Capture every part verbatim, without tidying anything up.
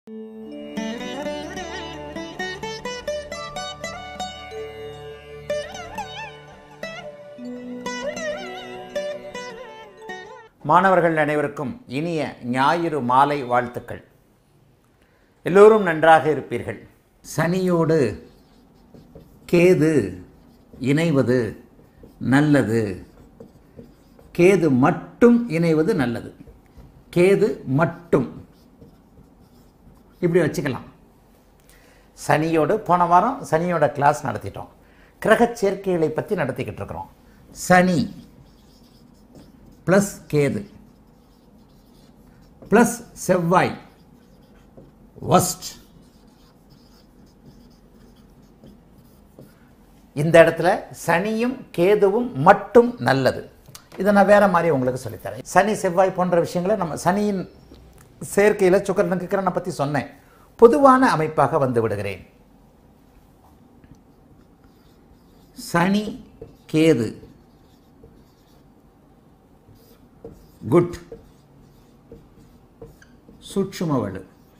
மாணவர்கள் அனைவருக்கும் இனிய ஞாயிறு மாலை வாழ்த்துக்கள். எல்லோரும் நன்றாக இருப்பீர்கள். சனியோடு கேது இணைவது நல்லது, கேது மட்டும் இணைவது நல்லது. கேது மட்டும் இப்படி வச்சுக்கலாம். சனியோடு போன வாரம் சனியோட கிளாஸ் நடத்திட்டோம். கிரக சேர்க்கைகளை பற்றி நடத்திக்கிட்டு இருக்கிறோம். சனி ப்ளஸ் கேது ப்ளஸ் செவ்வாய் வஸ்ட். இந்த இடத்துல சனியும் கேதுவும் மட்டும் நல்லது. இதை நான் வேற மாதிரி உங்களுக்கு சொல்லித்தரேன். சனி செவ்வாய் போன்ற விஷயங்களை நம்ம சனியின் சேர்க்கையில் சுக்கிரனுக்கு கிரகனை பற்றி சொன்னேன். பொதுவான அமைப்பாக வந்து விடுகிறேன். சனி கேது குட், சூட்சும வலு,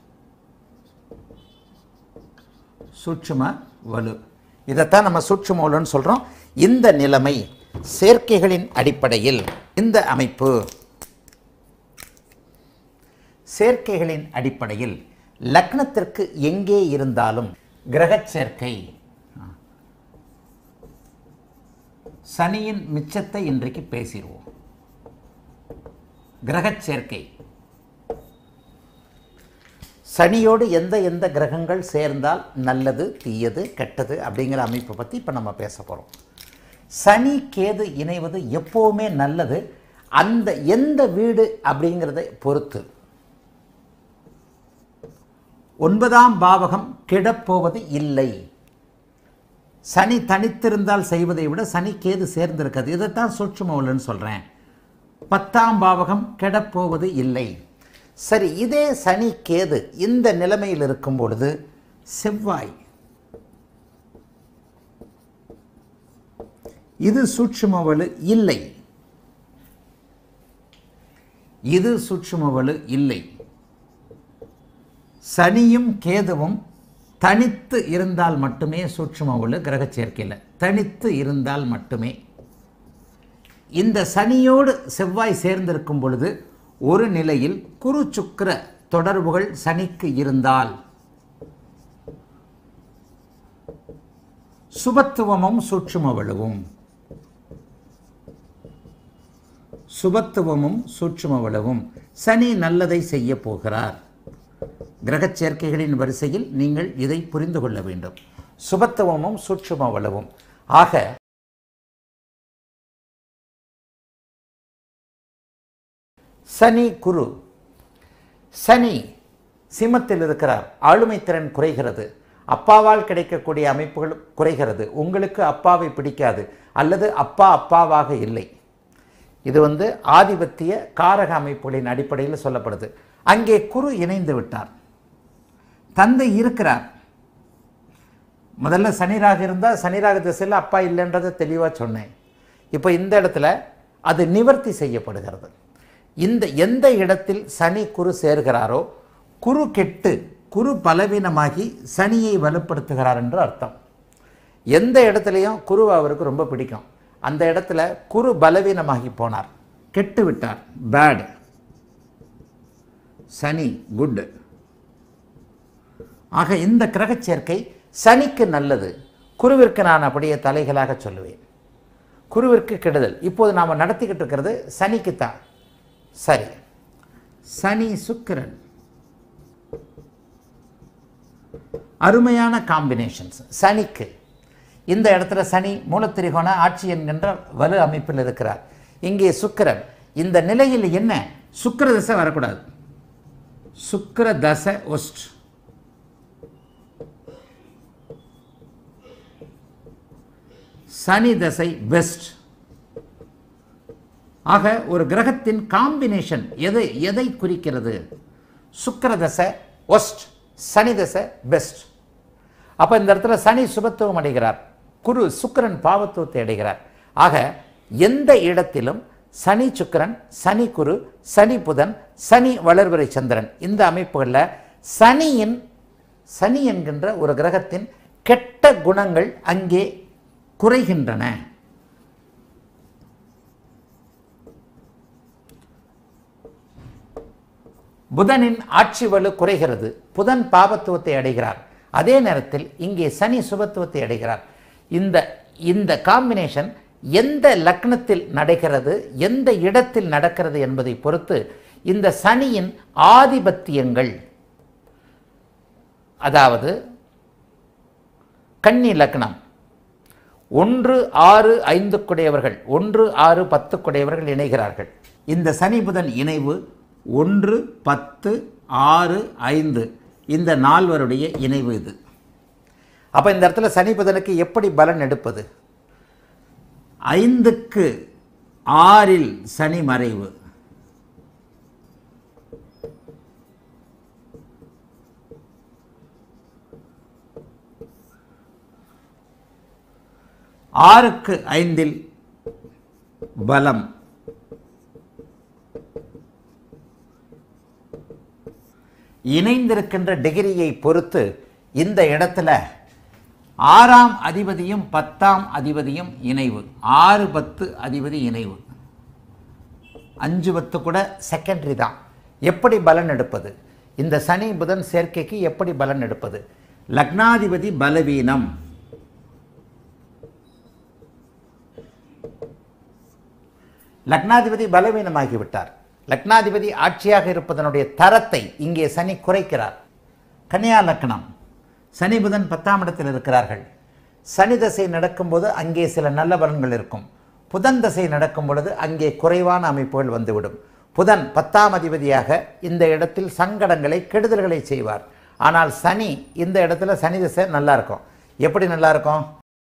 சூட்சும வலு. இதைத்தான் நம்ம சூட்சும வலுன்னு சொல்கிறோம். இந்த நிலைமை சேர்க்கைகளின் அடிப்படையில் இந்த அமைப்பு சேர்க்கைகளின் அடிப்படையில் லக்னத்திற்கு எங்கே இருந்தாலும் கிரக சேர்க்கை சனியின் மிச்சத்தை இன்றைக்கு பேசிடுவோம். கிரக சேர்க்கை சனியோடு எந்த எந்த கிரகங்கள் சேர்ந்தால் நல்லது, தீயது, கெட்டது அப்படிங்கிற அமைப்பை பற்றி இப்போ நம்ம பேச போகிறோம். சனி கேது இணைவது எப்போவுமே நல்லது. அந்த எந்த வீடு அப்படிங்கிறதை பொறுத்து ஒன்பதாம் பாவகம் கெடப்போவது இல்லை. சனி தனித்திருந்தால் செய்வதை விட சனி கேது சேர்ந்திருக்கிறது. இதைத்தான் சூட்சுமவலுன்னு சொல்கிறேன். பத்தாம் பாவகம் கெடப்போவது இல்லை. சரி, இதே சனி கேது இந்த நிலைமையில் இருக்கும் பொழுது செவ்வாய் இது சூட்சுமவலு இல்லை, இது சூட்சுமவலு இல்லை. சனியும் கேதுவும் தனித்து இருந்தால் மட்டுமே சூட்சுமவலு கிரக சேர்க்கையில் தனித்து இருந்தால் மட்டுமே. இந்த சனியோடு செவ்வாய் சேர்ந்திருக்கும் பொழுது ஒரு நிலையில் குரு சுக்கிர தொடர்புகள் சனிக்கு இருந்தால் சுபத்துவமும் சூட்சுமவலுவும் சுபத்துவமும் சூட்சுமவலுவும் சனி நல்லதை செய்ய போகிறார். கிரக சேர்க்கைகளின் வரிசையில் நீங்கள் இதை புரிந்து கொள்ள வேண்டும். சுபத்துவமும் சூட்சுமவலுவும் ஆக சனி குரு. சனி சிம்மத்தில் இருக்கிறார். ஆளுமை திறன் குறைகிறது. அப்பாவால் கிடைக்கக்கூடிய அமைப்புகள் குறைகிறது. உங்களுக்கு அப்பாவை பிடிக்காது அல்லது அப்பா அப்பாவாக இல்லை. இது வந்து ஆதிபத்திய காரக அமைப்புகளின் அடிப்படையில் சொல்லப்படுது. அங்கே குரு இணைந்து விட்டார். தந்தை இருக்கிறார். முதல்ல சனிராக இருந்தால் சனிராக திசையில் அப்பா இல்லைன்றதை தெளிவாக சொன்னேன். இப்போ இந்த இடத்துல அது நிவர்த்தி செய்யப்படுகிறது. இந்த எந்த இடத்தில் சனி குரு சேர்கிறாரோ குரு கெட்டு குரு பலவீனமாகி சனியை வலுப்படுத்துகிறார் என்று அர்த்தம். எந்த இடத்துலையும் குரு அவருக்கு ரொம்ப பிடிக்கும். அந்த இடத்துல குரு பலவீனமாகி போனார், கெட்டு விட்டார், பேட். சனி குட். ஆக இந்த கிரக சேர்க்கை சனிக்கு நல்லது. குருவிற்கு நான் அப்படியே தலைகளாக சொல்லுவேன். குருவிற்கு கெடுதல். இப்போது நாம் நடத்திக்கிட்டு இருக்கிறது சனிக்குத்தான். சரி, சனி சுக்கிரன் அருமையான காம்பினேஷன்ஸ் சனிக்கு. இந்த இடத்துல சனி மூலத்திரிகோண ஆட்சி என்கின்ற வலு அமைப்பில் இருக்கிறார். இங்கே சுக்கிரன். இந்த நிலையில் என்ன, சுக்கிர தசை வரக்கூடாது. சுக்கிர தசை ஒஸ்ட். சனி தசை பெஸ்ட். ஆக ஒரு கிரகத்தின் காம்பினேஷன் எதை எதை குறிக்கிறது? சுக்கிர தசை ஒஸ்ட், சனி தசை பெஸ்ட். அப்போ இந்த இடத்துல சனி சுபத்துவம் அடைகிறார், குரு சுக்கிரன் பாவத்துவத்தை அடைகிறார். ஆக எந்த இடத்திலும் சனி சுக்கிரன், சனி குரு, சனி புதன், சனி வளர்வரை சந்திரன் இந்த அமைப்புகளில் சனியின் சனி என்கின்ற ஒரு கிரகத்தின் கெட்ட குணங்கள் அங்கே குறைகின்றன. புதனின் ஆட்சி வலு குறைகிறது. புதன் பாபத்துவத்தை அடைகிறார். அதே நேரத்தில் இங்கே சனி சுபத்துவத்தை அடைகிறார். இந்த இந்த காம்பினேஷன் எந்த லக்னத்தில் நடக்கிறது, எந்த இடத்தில் நடக்கிறது என்பதை பொறுத்து இந்த சனியின் ஆதிபத்தியங்கள், அதாவது கன்னி லக்னம் ஒன்று ஆறு ஐந்து குடையவர்கள், ஒன்று ஆறு பத்து குடையவர்கள் இணைகிறார்கள். இந்த சனி புதன் இணைவு ஒன்று பத்து ஆறு ஐந்து இந்த நால்வருடைய இணைவு இது. அப்போ இந்த இடத்துல சனி புதனுக்கு எப்படி பலன் எடுப்பது? ஐந்துக்கு ஆறில் சனி மறைவு, ஆறுக்கு ஐந்தில் பலம், இணைந்திருக்கின்ற டிகிரியை பொறுத்து இந்த இடத்துல ஆறாம் அதிபதியும் பத்தாம் அதிபதியும் இணைவு, ஆறு பத்து அதிபதி இணைவு, அஞ்சு பத்து கூட செகண்டரி தான். எப்படி பலன் எடுப்பது? இந்த சனி புதன் சேர்க்கைக்கு எப்படி பலன் எடுப்பது? லக்னாதிபதி பலவீனம், லக்னாதிபதி பலவீனமாகிவிட்டார். லக்னாதிபதி ஆட்சியாக இருப்பதனுடைய தரத்தை இங்கே சனி குறைக்கிறார். கன்னியா லக்னம், சனி புதன் பத்தாம் இடத்தில் இருக்கிறார்கள். சனி தசை நடக்கும்போது அங்கே சில நல்ல பலன்கள் இருக்கும். புதன் தசை நடக்கும் பொழுது அங்கே குறைவான அமைப்புகள் வந்துவிடும். புதன் பத்தாம் அதிபதியாக இந்த இடத்தில் சங்கடங்களை கெடுதல்களை செய்வார். ஆனால் சனி இந்த இடத்துல சனி தசை நல்லா இருக்கும். எப்படி நல்லா இருக்கும்?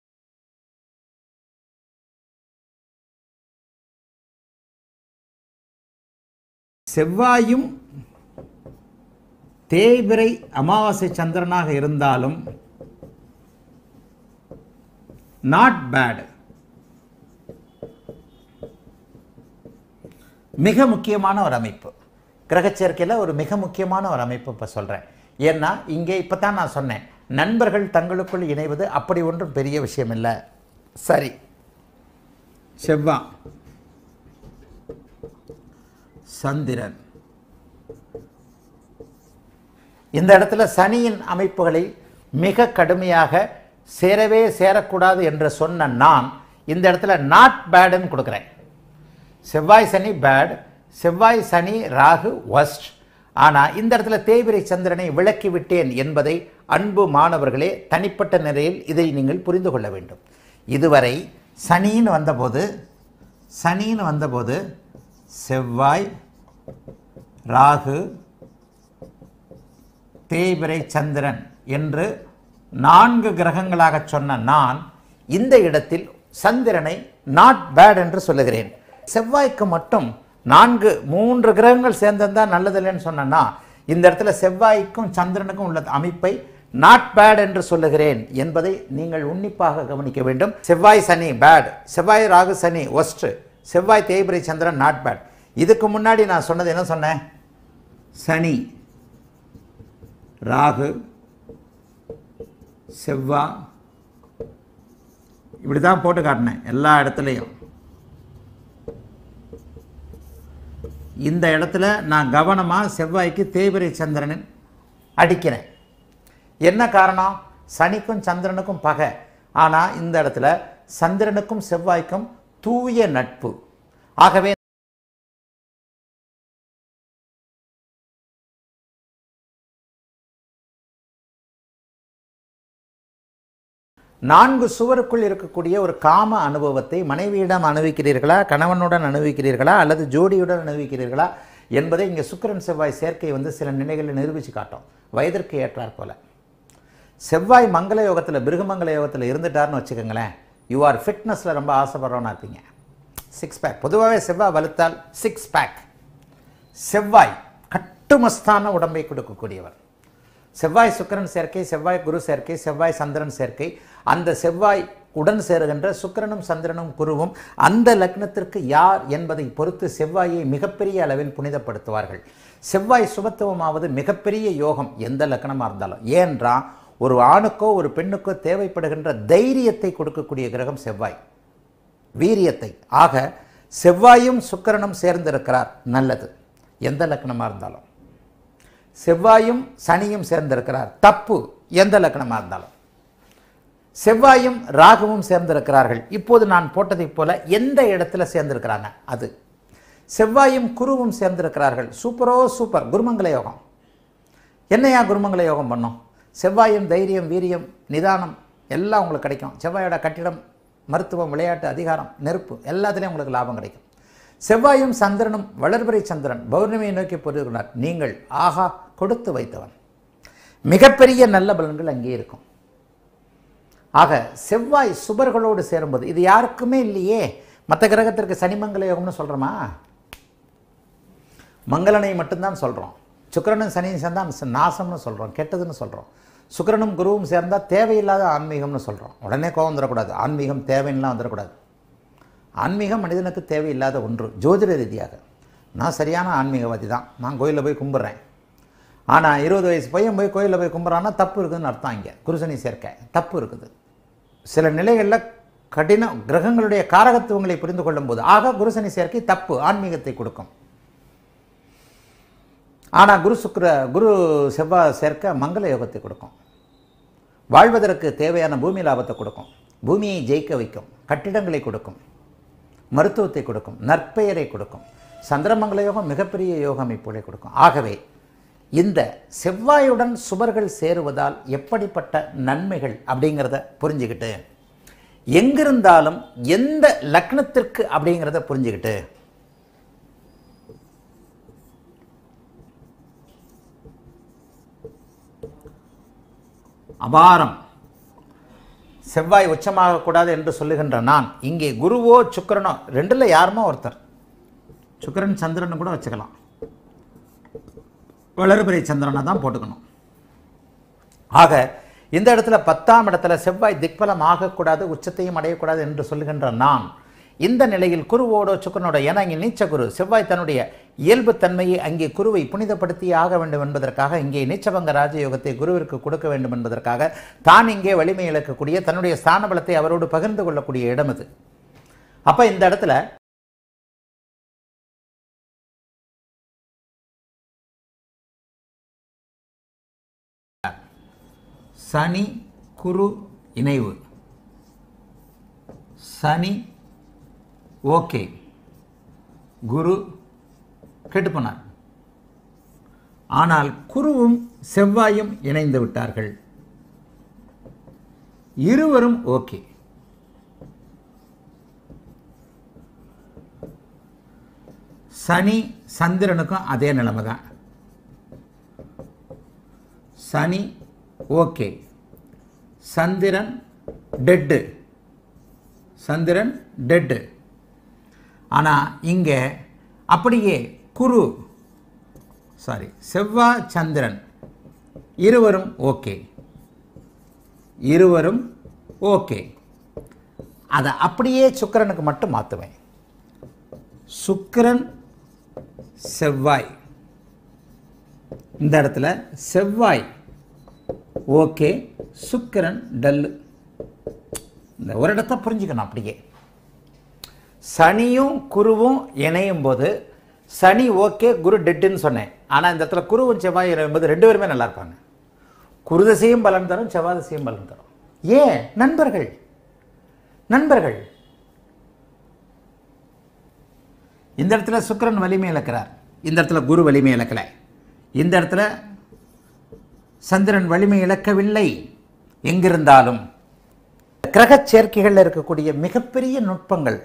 செவ்வாயும் தேய்பிறை அமாவாசை சந்திரனாக இருந்தாலும் நாட் பேட். மிக முக்கியமான ஒரு அமைப்பு, கிரகச்சேர்க்கையில் ஒரு மிக முக்கியமான ஒரு அமைப்பு இப்போ சொல்கிறேன். ஏன்னா இங்கே இப்போ தான் நான் சொன்னேன், நண்பர்கள் தங்களுக்குள் இணைவது அப்படி ஒன்றும் பெரிய விஷயம் இல்லை. சரி, செவ்வாய் சந்திரன் இந்த இடத்துல சனியின் அமைப்புகளை மிக கடுமையாக சேரவே சேரக்கூடாது என்று சொன்ன நான் இந்த இடத்துல நாட் பேடுன்னு கொடுக்குறேன். செவ்வாய் சனி பேட், செவ்வாய் சனி ராகு வஸ்ட். ஆனால் இந்த இடத்துல தேய்பிறை சந்திரனை விளக்கி விட்டேன் என்பதை அன்பு மாணவர்களே தனிப்பட்ட நிலையில் இதை நீங்கள் புரிந்து கொள்ள வேண்டும். இதுவரை சனின்னு வந்தபோது சனின்னு வந்தபோது செவ்வாய் ராகு தேய்பிறை சந்திரன் என்று நான்கு கிரகங்களாக சொன்ன நான் இந்த இடத்தில் சந்திரனை நாட் பேட் என்று சொல்லுகிறேன். செவ்வாய்க்கு மட்டும் நான்கு மூன்று கிரகங்கள் சேர்ந்திருந்தால் நல்லதில்லைன்னு சொன்னா இந்த இடத்துல செவ்வாய்க்கும் சந்திரனுக்கும் உள்ள அமைப்பை நாட் பேட் என்று சொல்லுகிறேன் என்பதை நீங்கள் உன்னிப்பாக கவனிக்க வேண்டும். செவ்வாய் சனி பேட், செவ்வாய் ராகு சனி ஒஸ்ட், செவ்வாய் தேய்பிறை சந்திரன் நாட் பேட். இதுக்கு முன்னாடி நான் சொன்னது என்ன சொன்னேன்? சனி ராகு செவ்வாய் இப்படி தான் போட்டு காட்டினேன் எல்லா இடத்துலையும். இந்த இடத்துல நான் கவனமாக செவ்வாய்க்கு தேய்பிறை சந்திரன் அடிக்கிறேன். என்ன காரணம்? சனிக்கும் சந்திரனுக்கும் பகை. ஆனால் இந்த இடத்துல சந்திரனுக்கும் செவ்வாய்க்கும் தூய நட்பு. ஆகவே நான்கு சுவருக்குள் இருக்கக்கூடிய ஒரு காம அனுபவத்தை மனைவியிடம் அனுபவிக்கிறீர்களா, கணவனுடன் அனுபவிக்கிறீர்களா, அல்லது ஜோடியுடன் அனுபவிக்கிறீர்களா என்பதை இங்கே சுக்கிரன் செவ்வாய் சேர்க்கை வந்து சில நிலைகளில் நிரூபித்து காட்டும். வயதிற்கு ஏற்றாற் போல செவ்வாய் மங்கள யோகத்தில் பிருகமங்கல யோகத்தில் இருந்துட்டார்னு வச்சுக்கோங்களேன், யூ ஆர் ஃபிட்னஸில் ரொம்ப ஆசைப்படுறோன்னா இருப்பீங்க. சிக்ஸ் பேக் பொதுவாகவே செவ்வாய் வலுத்தால் சிக்ஸ் பேக். செவ்வாய் கட்டுமஸ்தான உடம்பை கொடுக்கக்கூடியவர். செவ்வாய் சுக்கிரன் சேர்க்கை, செவ்வாய் குரு சேர்க்கை, செவ்வாய் சந்திரன் சேர்க்கை, அந்த செவ்வாய் உடன் சேருகின்ற சுக்கிரனும் சந்திரனும் குருவும் அந்த லக்னத்திற்கு யார் என்பதை பொறுத்து செவ்வாயை மிகப்பெரிய அளவில் புனிதப்படுத்துவார்கள். செவ்வாய் சுபத்துவமாவது மிகப்பெரிய யோகம் எந்த லக்னமாக இருந்தாலும். ஏன்றா ஒரு ஆணுக்கோ ஒரு பெண்ணுக்கோ தேவைப்படுகின்ற தைரியத்தை கொடுக்கக்கூடிய கிரகம் செவ்வாய், வீரியத்தை. ஆக செவ்வாயும் சுக்கிரனும் சேர்ந்திருக்கிறார், நல்லது எந்த லக்னமாக இருந்தாலும். செவ்வாயும் சனியும் சேர்ந்திருக்கிறார், தப்பு எந்த லக்னமாக இருந்தாலும். செவ்வாயும் ராகுவும் சேர்ந்திருக்கிறார்கள், இப்போது நான் போட்டதைப் போல எந்த இடத்துல சேர்ந்திருக்கிறாங்க அது. செவ்வாயும் குருவும் சேர்ந்திருக்கிறார்கள், சூப்பரோ சூப்பர், குருமங்கல யோகம். என்னையா குருமங்கல யோகம் பண்ணோம்? செவ்வாயும் தைரியம், வீரியம், நிதானம் எல்லாம் உங்களுக்கு கிடைக்கும். செவ்வாயோட கட்டிடம், மருத்துவம், விளையாட்டு, அதிகாரம், நெருப்பு எல்லாத்துலேயும் உங்களுக்கு லாபம் கிடைக்கும். செவ்வாயும் சந்திரனும் வளர்பிறை சந்திரன் பௌர்ணமியை நோக்கி பொருகிறார். நீங்கள் ஆகா கொடுத்து வைத்தவன், மிகப்பெரிய நல்ல பலன்கள் அங்கே இருக்கும். ஆக செவ்வாய் சுபர்களோடு சேரும்போது இது யாருக்குமே இல்லையே. மற்ற கிரகத்திற்கு சனிமங்கல யோகம்னு சொல்கிறோமா? மங்களனை மட்டும்தான் சொல்கிறோம். சுக்கிரனும் சனியும் சேர்ந்தால் நாசம்னு சொல்கிறோம், கெட்டதுன்னு சொல்கிறோம். சுக்கிரனும் குருவும் சேர்ந்தால் தேவையில்லாத ஆன்மீகம்னு சொல்கிறோம். உடனே கோபம் வந்துடக்கூடாது, ஆன்மீகம் தேவைன்னா வந்துடக்கூடாது. ஆன்மீகம் மனிதனுக்கு தேவையில்லாத ஒன்று. ஜோதிட ரீதியாக நான் சரியான ஆன்மீகவாதி தான், நான் கோயிலில் போய் கும்பிட்றேன். ஆனால் இருபது வயசு பையன் போய் கோயிலில் போய் கும்பிட்றான்னா தப்பு இருக்குதுன்னு அர்த்தம். இங்கே குருசனி சேர்க்கை தப்பு இருக்குது. சில நிலைகளில் கடின கிரகங்களுடைய காரகத்துவங்களை புரிந்து கொள்ளும் போது ஆக குருசனி சேர்க்கை தப்பு, ஆன்மீகத்தை கொடுக்கும். ஆனால் குரு சுக்கிர குரு செவ்வாய் சேர்க்க மங்கள யோகத்தை கொடுக்கும், வாழ்வதற்கு தேவையான பூமி லாபத்தை கொடுக்கும், பூமியை ஜெயிக்க வைக்கும், கட்டிடங்களை கொடுக்கும், மருத்துவத்தை கொடுக்கும், நற்பெயரை கொடுக்கும். சந்திரமங்கல யோகம் மிகப்பெரிய யோக அமைப்புகளை கொடுக்கும். ஆகவே இந்த செவ்வாயுடன் சுபர்கள் சேருவதால் எப்படிப்பட்ட நன்மைகள் அப்படிங்கிறத புரிஞ்சுக்கிட்டு, எங்கிருந்தாலும் எந்த லக்னத்திற்கு அப்படிங்கிறத புரிஞ்சுக்கிட்டு, அபாரம் செவ்வாய் உச்சமாகக்கூடாது என்று சொல்லுகின்ற நான் இங்கே குருவோ சுக்கிரனோ ரெண்டில் யாருமோ ஒருத்தர், சுக்கிரன் சந்திரன் கூட வச்சுக்கலாம், வளர்பிறை சந்திரனை தான் போட்டுக்கணும். ஆக இந்த இடத்துல பத்தாம் இடத்துல செவ்வாய் திக்பலம் ஆகக்கூடாது, உச்சத்தையும் அடையக்கூடாது என்று சொல்லுகின்ற நான் இந்த நிலையில் குருவோடோ சுக்கிரனோட, ஏன்னா இங்கே நீச்ச குரு செவ்வாய் தன்னுடைய இயல்பு தன்மையை அங்கே குருவை புனிதப்படுத்தி ஆக வேண்டும் என்பதற்காக இங்கே நீச்சபங்க ராஜயோகத்தை குருவிற்கு கொடுக்க வேண்டும் என்பதற்காக தான் இங்கே வலிமை இழக்கக்கூடிய தன்னுடைய ஸ்தான பலத்தை அவரோடு பகிர்ந்து கொள்ளக்கூடிய இடம் இது. அப்போ இந்த இடத்துல சனி குரு இணைவு, சனி ஓகே, குரு கெட்டு போனார். ஆனால் குருவும் செவ்வாயும் இணைந்து விட்டார்கள், இருவரும் ஓகே. சனி சந்திரனுக்கும் அதே நிலைமை தான். Sani okay, Chandran dead, Chandran dead. ஆனால் இங்கே அப்படியே குரு சாரி செவ்வாய் சந்திரன் இருவரும் ஓகே, இருவரும் ஓகே. அதை அப்படியே சுக்கிரனுக்கு மட்டும் மாற்றுவேன். சுக்கிரன் செவ்வாய், இந்த இடத்துல செவ்வாய் ஓகே, சுக்கிரன் டல்லு. இந்த ஒரு இடத்த புரிஞ்சுக்கணும். அப்படியே சனியும் குருவும் இணையும் போது சனி ஓகே, குரு டெட்டுன்னு சொன்னேன். ஆனால் இந்த இடத்துல குருவும் செவ்வாய் இணையும்போது ரெண்டு பேருமே நல்லா இருப்பாங்க. குருதசையும் பலன் தரும், செவ்வாதசையும் பலன் தரும். ஏன்? நண்பர்கள், நண்பர்கள். இந்த இடத்துல சுக்கிரன் வலிமை இழக்கிறார், இந்த இடத்துல குரு வலிமை இழக்கல, இந்த இடத்துல சந்திரன் வலிமை இழக்கவில்லை. எங்கிருந்தாலும் கிரக சேர்க்கைகளில் இருக்கக்கூடிய மிகப்பெரிய நுட்பங்கள்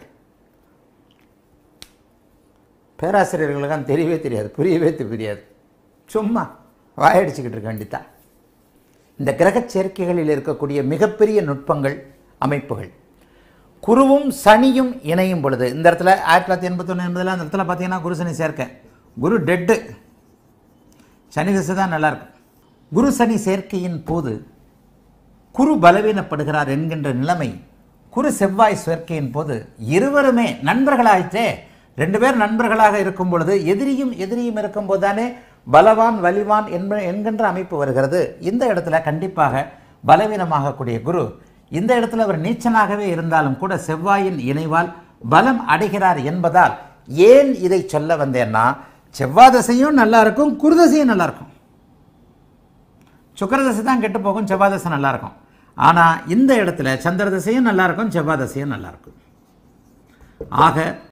பேராசிரியர்களுக்கு தெரியவே தெரியாது, புரியவே தெரியாது, சும்மா வாயடிச்சுக்கிட்டு இருக்க வேண்டித்தான். இந்த கிரக சேர்க்கைகளில் இருக்கக்கூடிய மிகப்பெரிய நுட்பங்கள், அமைப்புகள். குருவும் சனியும் இணையும் பொழுது இந்த இடத்துல ஆயிரத்தி தொள்ளாயிரத்தி எண்பத்தி ஒன்று எண்பதில் அந்த இடத்துல பார்த்தீங்கன்னா குரு சனி சேர்க்கை, குரு டெட்டு, சனி திசை தான் நல்லாயிருக்கு. குரு சனி சேர்க்கையின் போது குரு பலவீனப்படுகிறார் என்கின்ற நிலைமை குரு செவ்வாய் சேர்க்கையின் போது இருவருமே நண்பர்களாயிற்றே. ரெண்டு பேர் நண்பர்களாக இருக்கும் பொழுது எதிரியும் எதிரியும் இருக்கும்போது தானே பலவான் வலிவான் என்ப என்கின்ற அமைப்பு வருகிறது. இந்த இடத்துல கண்டிப்பாக பலவீனமாகக்கூடிய குரு இந்த இடத்துல அவர் நீச்சனாகவே இருந்தாலும் கூட செவ்வாயின் இணைவால் பலம் அடைகிறார் என்பதால் ஏன் இதை சொல்ல வந்தேன்னா, செவ்வாய் தசையும் நல்லா இருக்கும், குருதசையும் நல்லா இருக்கும். சுக்கிரதசை தான் கெட்டு போகும், செவ்வாய் தசை நல்லா இருக்கும். ஆனால் இந்த இடத்துல சந்திர தசையும் நல்லா இருக்கும், செவ்வாய் தசையும் நல்லா இருக்கும். ஆக